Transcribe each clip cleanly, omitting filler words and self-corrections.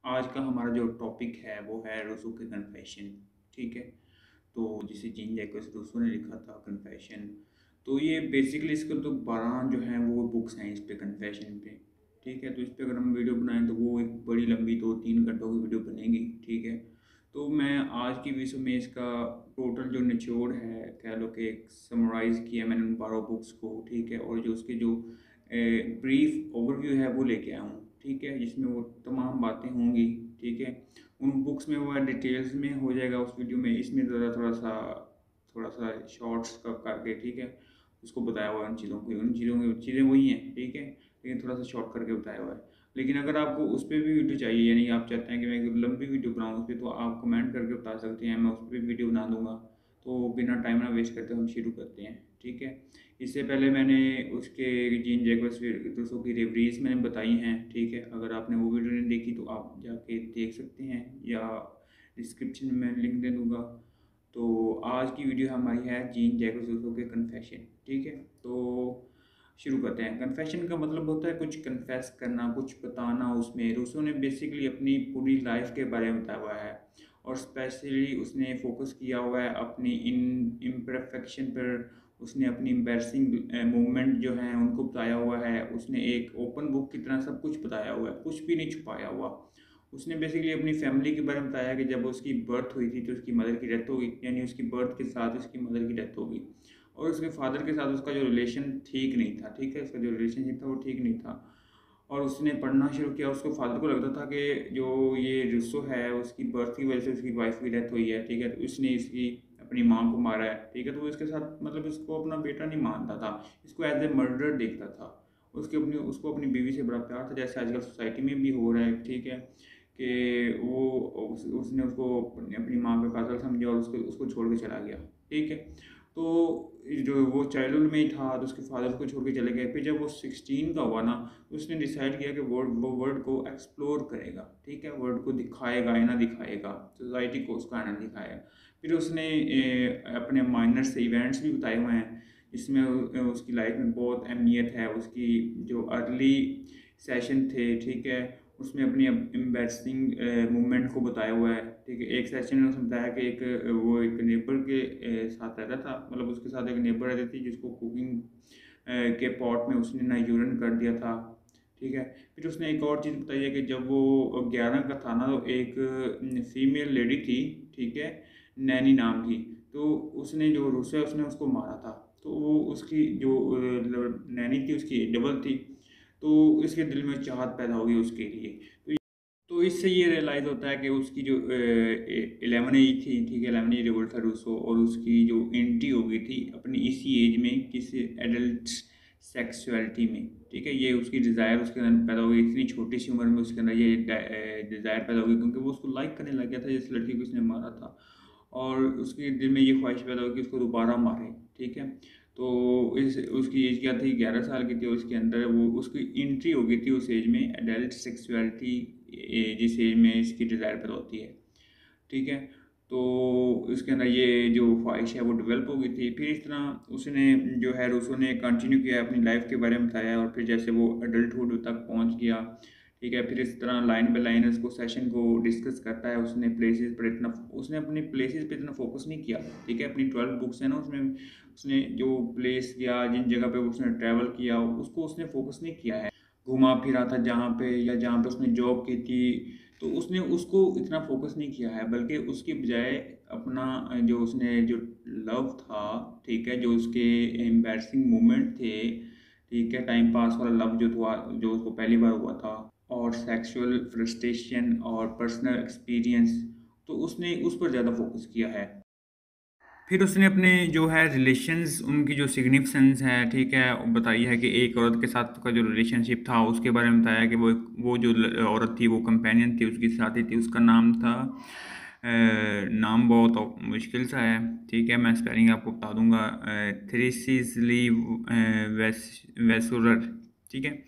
आज का हमारा जो टॉपिक है वो है रूसो के कन्फेशन। ठीक है। तो जिसे जीन जैकस रूसो ने लिखा था कन्फेशन। तो ये बेसिकली इसके तो 12 जो हैं वो बुक्स हैं इस पे कन्फेशन पे। ठीक है। तो इस पे अगर हम वीडियो बनाएं तो वो एक बड़ी लंबी 2-3 घंटों की वीडियो बनेगी। ठीक है। तो मैं आज की वीडियो में इसका टोटल जो निचोड़ है कह लो कि एक समराइज़ किया मैंने उन 12 बुक्स को। ठीक है। और जो उसके जो ब्रीफ ओवरव्यू है वो लेके आया हूँ। ठीक है। जिसमें वो तमाम बातें होंगी। ठीक है। उन बुक्स में वो डिटेल्स में हो जाएगा उस वीडियो में। इसमें ज़रा थोड़ा सा शॉर्ट्स का करके। ठीक है। उसको बताया हुआ है उन चीज़ों की चीज़ें वही हैं। ठीक है। लेकिन थोड़ा सा शॉर्ट करके बताया हुआ है। लेकिन अगर आपको उस पर भी वीडियो चाहिए यानी आप चाहते हैं कि मैं एक लंबी वीडियो बनाऊँ उस पर, तो आप कमेंट करके बता सकते हैं, मैं उस पर भी वीडियो बना दूंगा। तो बिना टाइम ना वेस्ट करते हम शुरू करते हैं। ठीक है। इससे पहले मैंने उसके जीन जैकस रूसो की रेवरीज मैंने बताई हैं। ठीक है। अगर आपने वो वीडियो नहीं देखी तो आप जाके देख सकते हैं या डिस्क्रिप्शन में लिंक दे दूँगा। तो आज की वीडियो हमारी है जीन जैकस रूसो के कन्फेशन। ठीक है। तो शुरू करते हैं। कन्फेशन का मतलब होता है कुछ कन्फेस करना, कुछ बताना। उसमें रूसो ने बेसिकली अपनी पूरी लाइफ के बारे में बताया हुआ है और स्पेशली उसने फोकस किया हुआ है अपनी इन इम्परफेक्शन पर। उसने अपनी एम्बैरसिंग मूवमेंट जो हैं उनको बताया हुआ है। उसने एक ओपन बुक की तरह सब कुछ बताया हुआ है, कुछ भी नहीं छुपाया हुआ। उसने बेसिकली अपनी फैमिली के बारे में बताया कि जब उसकी बर्थ हुई थी तो उसकी मदर की डेथ हो गई, यानी उसकी बर्थ के साथ उसकी मदर की डेथ हो गई। और उसके फादर के साथ उसका जो रिलेशन ठीक नहीं था। ठीक है। उसका जो रिलेशनशिप था वो ठीक नहीं था। और उसने पढ़ना शुरू किया। उसको फादर को लगता था कि जो ये रुस्सो है उसकी बर्थ की वजह से उसकी वाइफ की डेथ हुई है। ठीक है। तो इसने इसकी अपनी माँ को मारा है। ठीक है। तो वो इसके साथ मतलब इसको अपना बेटा नहीं मानता था, इसको एज ए मर्डर देखता था। उसको अपनी बीवी से बड़ा प्यार था, जैसे आजकल सोसाइटी में भी हो रहा है। ठीक है। कि उसने उसको अपनी माँ का कातल समझा और उसको उसको छोड़ के चला गया। ठीक है। तो जो वो चाइल्डहुड में ही था तो उसके फादर को छोड़ के चले गए। फिर जब वो 16 का हुआ ना तो उसने डिसाइड किया कि वो वर्ल्ड को एक्सप्लोर करेगा। ठीक है। वर्ल्ड को दिखाएगा, आईना दिखाएगा, सोसाइटी को उसका आईना दिखाएगा। फिर उसने अपने माइनर से इवेंट्स भी बताए हुए हैं जिसमें उसकी लाइफ में बहुत अहमियत है। उसकी जो अर्ली सेशन थे। ठीक है। उसमें अपनी एम्बैरसिंग मूवमेंट को बताया हुआ है। ठीक है। एक सेशन में उसने बताया कि वो एक नेबर के साथ रहता था, मतलब उसके साथ एक नेबर रहती थी जिसको कुकिंग के पॉट में उसने ना यूरिन कर दिया था। ठीक है। फिर उसने एक और चीज़ बताई है कि जब वो 11 का था ना तो एक फीमेल लेडी थी। ठीक है। नैनी नाम की। तो उसने जो रूस है उसने उसको मारा था। तो वो उसकी जो नैनी थी उसकी डबल थी। तो इसके दिल में चाहत पैदा होगी उसके लिए। तो इससे ये रियलाइज़ होता है कि उसकी जो 11 एज थी। ठीक है। 11 एज ओल्ड था रूसो और उसकी जो एंट्री हो गई थी अपनी इसी एज में किसी एडल्ट सेक्सुअलिटी में। ठीक है। ये उसकी डिज़ायर उसके अंदर पैदा हो गई इतनी छोटी सी उम्र में। उसके अंदर ये डिज़ायर पैदा हो गई क्योंकि वो उसको लाइक करने लग गया था जिस लड़की को उसने मारा था। और उसके दिल में ये ख्वाहिश पैदा होगी कि उसको दोबारा मारे। ठीक है। तो इस उसकी एज क्या थी, 11 साल की थी और उसके अंदर वो उसकी एंट्री हो गई थी उस एज में एडल्ट सेक्सुअलिटी, जिस एज में इसकी डिज़ायर पैदा होती है। ठीक है। तो इसके अंदर ये जो ख्वाहिश है वो डेवलप हो गई थी। फिर इस तरह उसने जो है रूसो ने कंटिन्यू किया अपनी लाइफ के बारे में बताया और फिर जैसे वो अडल्टहुड तक पहुंच गया। ठीक है। फिर इस तरह लाइन बाय लाइन उसको सेशन को डिस्कस करता है। उसने अपने प्लेसेस पे इतना फोकस नहीं किया। ठीक है। अपनी 12 बुक्स है ना उसमें उसने जो प्लेस या जिन जगह पे उसने ट्रैवल किया उसको उसने फोकस नहीं किया है। घुमा फिरा था जहाँ पे या जहाँ पे उसने जॉब की थी तो उसने उसको इतना फोकस नहीं किया है, बल्कि उसकी बजाय अपना जो उसने जो लव था। ठीक है। जो उसके एम्बैरसिंग मोमेंट थे। ठीक है। टाइम पास वाला लव जो था जो उसको पहली बार हुआ था और सेक्सुअल फ्रस्ट्रेशन और पर्सनल एक्सपीरियंस, तो उसने उस पर ज़्यादा फोकस किया है। फिर उसने अपने जो है रिलेशंस उनकी जो सिग्निफिकेंस है। ठीक है। बताई है कि एक औरत के साथ का जो रिलेशनशिप था उसके बारे में बताया कि वो जो औरत थी वो कंपेनियन थी उसकी साथी थी। उसका नाम था नाम बहुत मुश्किल सा है। ठीक है। मैं स्पेलिंग आपको बता दूंगा। थ्रिसिसली वेसुरर। ठीक है।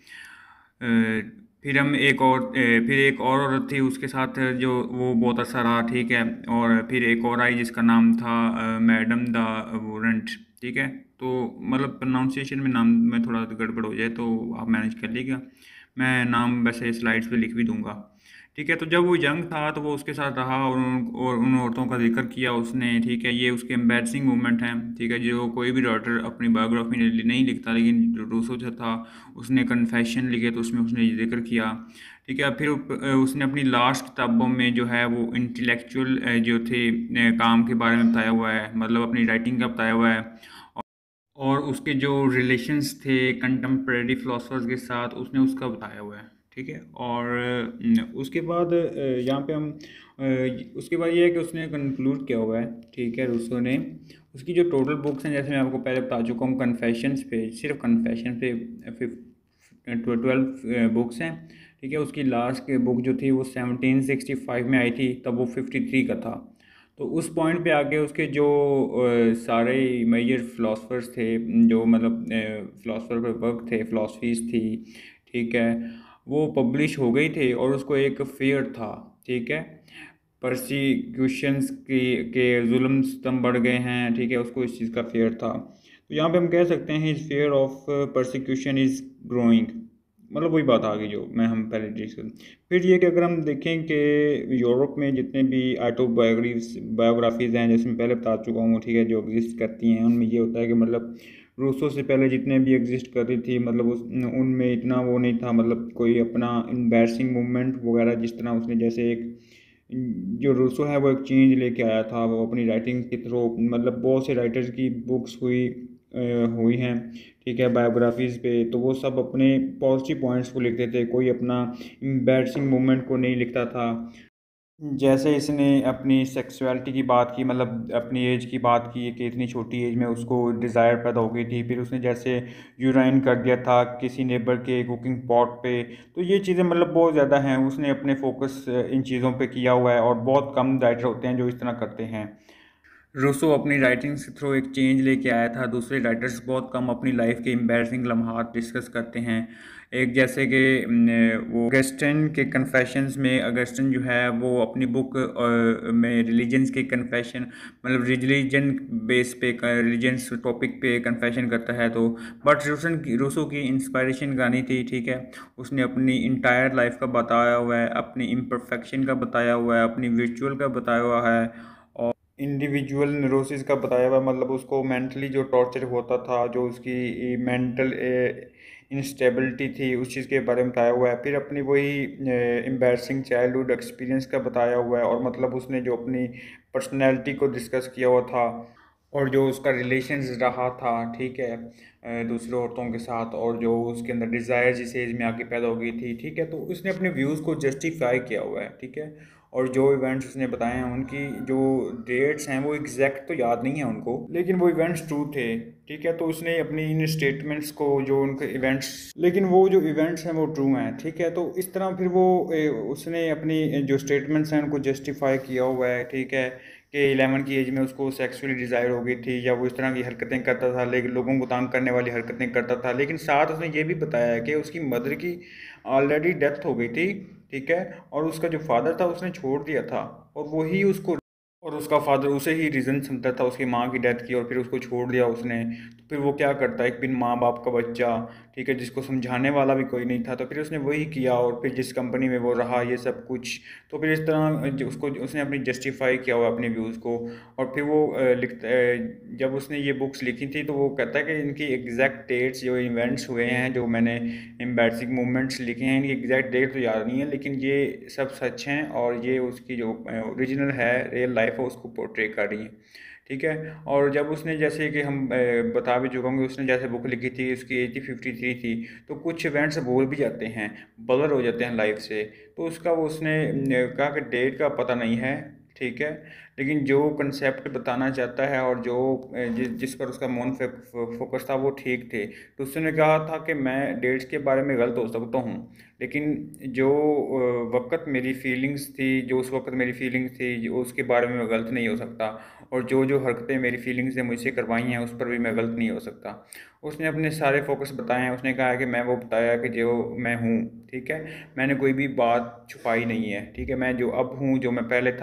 फिर हम एक और फिर एक और औरत थी उसके साथ जो वो बहुत अच्छा रहा। ठीक है। और फिर एक और आई जिसका नाम था मैडम द वोरेंट। ठीक है। तो मतलब प्रोनाउंसिएशन में नाम में थोड़ा गड़बड़ हो जाए तो आप मैनेज कर लीजिएगा। मैं नाम वैसे स्लाइड्स पे लिख भी दूंगा। ठीक है। तो जब वो यंग था तो वो उसके साथ रहा और उन औरतों का जिक्र किया उसने, ठीक है। ये उसके एम्बैरसिंग मोमेंट हैं, ठीक है, जो कोई भी राइटर अपनी बायोग्राफी नहीं लिखता, लेकिन रूसो जो था उसने कन्फेशन लिखे तो उसमें उसने ये जिक्र किया, ठीक है। फिर उसने अपनी लास्ट किताबों में जो है वो इंटेलेक्चुअल जो थे काम के बारे में बताया हुआ है, मतलब अपनी राइटिंग का बताया हुआ है। और उसके जो रिलेशंस थे कंटेम्प्रेरी फिलोसफर्स के साथ उसने उसका बताया हुआ है, ठीक है। और उसके बाद यहाँ पे हम उसके बाद ये है कि उसने कंक्लूड किया हुआ है, ठीक है, रूसो ने। उसकी जो टोटल बुक्स हैं, जैसे मैं आपको पहले बता चुका हूँ, कन्फेशंस पे, सिर्फ कन्फेशन पे 12 बुक्स हैं, ठीक है। उसकी लास्ट बुक जो थी वो 1765 में आई थी, तब वो 53 का था। तो उस पॉइंट पे आके उसके जो सारे मेजर फिलोसफर्स थे, जो मतलब फिलोसफर पे वर्क थे, फिलोसफीज थी, ठीक है, वो पब्लिश हो गई थे। और उसको एक फेयर था, ठीक है, परसिक्यूशंस के जुल्म सितम बढ़ गए हैं, ठीक है, उसको इस चीज़ का फेयर था। तो यहाँ पे हम कह सकते हैं इस fear of persecution is growing, मतलब वही बात आ गई जो मैं हम पहले डिस्कस। फिर ये कि अगर हम देखें कि यूरोप में जितने भी बायोग्राफीज़ हैं, जैसे मैं पहले बता चुका हूँ, ठीक है, जो एग्जिस्ट करती हैं, उनमें ये होता है कि मतलब रूसो से पहले जितने भी एग्जिस्ट कर रही थी, मतलब उनमें इतना वो नहीं था, मतलब कोई अपना एम्बैरसिंग मूवमेंट वगैरह, जिस तरह उसने जैसे एक जो रूसो है वो एक चेंज लेके आया था, वो अपनी राइटिंग के थ्रू, मतलब बहुत से राइटर्स की बुक्स हुई हैं, ठीक है, बायोग्राफीज़ पे, तो वो सब अपने पॉजिटिव पॉइंट्स को लिखते थे, कोई अपना एम्बैरसिंग मोमेंट को नहीं लिखता था। जैसे इसने अपनी सेक्सुअलिटी की बात की, मतलब अपनी एज की बात की कि इतनी छोटी एज में उसको डिज़ायर पैदा हो गई थी, फिर उसने जैसे यूराइन कर दिया था किसी नेबर के कुकिंग पॉट पे। तो ये चीज़ें मतलब बहुत ज़्यादा हैं, उसने अपने फोकस इन चीज़ों पे किया हुआ है, और बहुत कम राइटर होते हैं जो इस तरह करते हैं। रूसो अपनी राइटिंग्स के थ्रू एक चेंज लेके आया था। दूसरे राइटर्स बहुत कम अपनी लाइफ के एम्बैरसिंग लम्हात डिस्कस करते हैं। एक जैसे कि वो अगस्टिन के कन्फेशंस में, अगस्टिन जो है वो अपनी बुक में रिलीजन्स के कन्फेशन, मतलब रिलीजन बेस पे, रिलीजन्स टॉपिक पे कन्फेशन करता है। तो बट रूसो की इंस्पायरेशन गानी थी, ठीक है। उसने अपनी इंटायर लाइफ का बताया हुआ है, अपनी इम्परफेक्शन का बताया हुआ है, अपनी विजुअल का बताया हुआ है, इंडिविजुअल न्यूरोसिस का बताया हुआ, मतलब उसको मेंटली जो टॉर्चर होता था, जो उसकी मेंटल इंस्टेबिलिटी थी, उस चीज़ के बारे में बताया हुआ है। फिर अपनी वही एम्बैरसिंग चाइल्डहुड एक्सपीरियंस का बताया हुआ है, और मतलब उसने जो अपनी पर्सनैलिटी को डिस्कस किया हुआ था, और जो उसका रिलेशंस रहा था, ठीक है, दूसरे औरतों के साथ, और जो उसके अंदर डिज़ायर जिस एज में आके पैदा हो गई थी, ठीक है। तो उसने अपने व्यूज़ को जस्टिफाई किया हुआ है, ठीक है। और जो इवेंट्स उसने बताए हैं, उनकी जो डेट्स हैं वो एग्जैक्ट तो याद नहीं है उनको, लेकिन वो इवेंट्स ट्रू थे, ठीक है। तो उसने अपनी इन स्टेटमेंट्स को, जो उनके इवेंट्स, लेकिन वो जो इवेंट्स हैं वो ट्रू हैं, ठीक है। तो इस तरह फिर वो उसने अपनी जो स्टेटमेंट्स हैं उनको जस्टिफाई किया हुआ है, ठीक है, कि 11 की एज में उसको सेक्सुअली डिज़ायर हो गई थी, या वो इस तरह की हरकतें करता था, लेकिन लोगों को तंग करने वाली हरकतें करता था। लेकिन साथ उसने ये भी बताया है कि उसकी मदर की ऑलरेडी डेथ हो गई थी, ठीक है, और उसका जो फादर था उसने छोड़ दिया था, और वही उसको, और उसका फादर उसे ही रीज़न समझता था उसकी माँ की डेथ की, और फिर उसको छोड़ दिया उसने। तो फिर वो क्या करता है, एक बिन माँ बाप का बच्चा, ठीक है, जिसको समझाने वाला भी कोई नहीं था, तो फिर उसने वही किया, और फिर जिस कंपनी में वो रहा, ये सब कुछ। तो फिर इस तरह उसको उसने अपनी जस्टिफाई किया हुआ अपने व्यूज़ को। और फिर वो जब उसने ये बुक्स लिखी थी, तो वो कहता है कि इनकी एग्जैक्ट डेट्स, जो इवेंट्स हुए हैं, जो मैंने एम्बैरसिंग मूवमेंट्स लिखे हैं, इनकी एग्जैक्ट डेट तो याद नहीं है, लेकिन ये सब सच हैं, और ये उसकी जो ओरिजिनल है, रियल लाइफ है, उसको पोर्ट्रे कर रही है, ठीक है। और जब उसने, जैसे कि हम बता भी चुका हूँ कि उसने जैसे बुक लिखी थी, उसकी एज 53 थी, तो कुछ इवेंट्स भूल भी जाते हैं, ब्लर हो जाते हैं लाइफ से। तो उसका वो उसने कहा कि डेट का पता नहीं है, ठीक है, लेकिन जो कंसेप्ट बताना चाहता है, और जो जिस पर उसका मौन फोकस था वो ठीक थे। तो उसने कहा था कि मैं डेट्स के बारे में गलत हो सकता हूँ, लेकिन जो वक्त मेरी फीलिंग्स थी, जो उस वक्त मेरी फीलिंग्स थी, जो उसके बारे में मैं गलत नहीं हो सकता। और जो जो हरकतें मेरी फीलिंग्स ने मुझसे करवाई हैं, उस पर भी मैं गलत नहीं हो सकता। उसने अपने सारे फोकस बताए हैं। उसने कहा है कि मैं वो बताया कि जो मैं हूँ, ठीक है, मैंने कोई भी बात छुपाई नहीं है, ठीक है, मैं जो अब हूँ, जो मैं पहले था, मैंने सब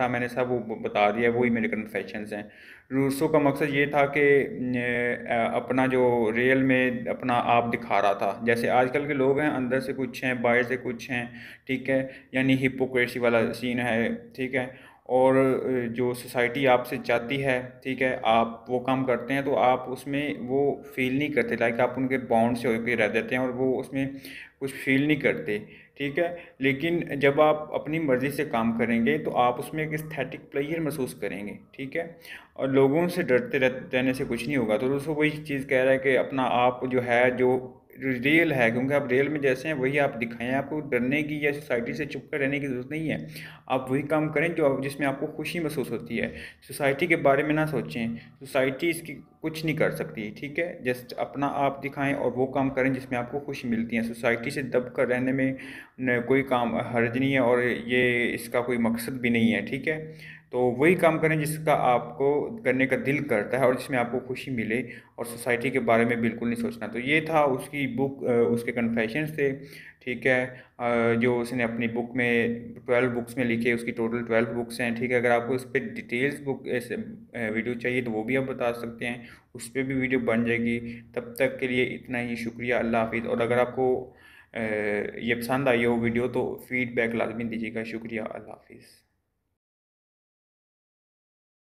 था वो बता दिया, वही मेरे कन्फेशंस हैं। रूसो का मकसद ये था कि अपना जो रियल में अपना आप दिखा रहा था, जैसे आजकल के लोग हैं अंदर से कुछ हैं बाहर से कुछ हैं, ठीक है, यानी हिपोक्रेसी वाला सीन है, ठीक है। और जो सोसाइटी आपसे चाहती है, ठीक है, आप वो काम करते हैं तो आप उसमें वो फील नहीं करते, लाइक आप उनके बाउंड से होकर रह जाते हैं और वो उसमें कुछ फील नहीं करते, ठीक है। लेकिन जब आप अपनी मर्ज़ी से काम करेंगे तो आप उसमें एक एस्थेटिक प्लेयर महसूस करेंगे, ठीक है। और लोगों से डरते रहने से कुछ नहीं होगा। तो दोस्तों वही चीज़ कह रहा है कि अपना आप जो है जो रियल है, क्योंकि आप रियल में जैसे हैं वही आप दिखाएं, आपको डरने की या सोसाइटी से छुप कर रहने की ज़रूरत नहीं है। आप वही काम करें जो जिसमें आपको खुशी महसूस होती है। सोसाइटी के बारे में ना सोचें, सोसाइटी इसकी कुछ नहीं कर सकती, ठीक है। जस्ट अपना आप दिखाएं और वो काम करें जिसमें आपको खुशी मिलती है। सोसाइटी से दब कर रहने में कोई काम हर्ज नहीं है और ये इसका कोई मकसद भी नहीं है, ठीक है। तो वही काम करें जिसका आपको करने का दिल करता है और जिसमें आपको खुशी मिले, और सोसाइटी के बारे में बिल्कुल नहीं सोचना। तो ये था उसकी बुक, उसके कन्फेशंस थे, ठीक है। जो उसने अपनी बुक में 12 बुक्स में लिखे, उसकी टोटल 12 बुक्स हैं, ठीक है। अगर आपको उस पर डिटेल्स बुक ऐसे वीडियो चाहिए तो वो भी आप बता सकते हैं, उस पर भी वीडियो बन जाएगी। तब तक के लिए इतना ही, शुक्रिया, अल्लाह हाफिज़। और अगर आपको ये पसंद आई हो वीडियो तो फीडबैक लाजमी दीजिएगा। शुक्रिया, अल्लाह हाफिज़।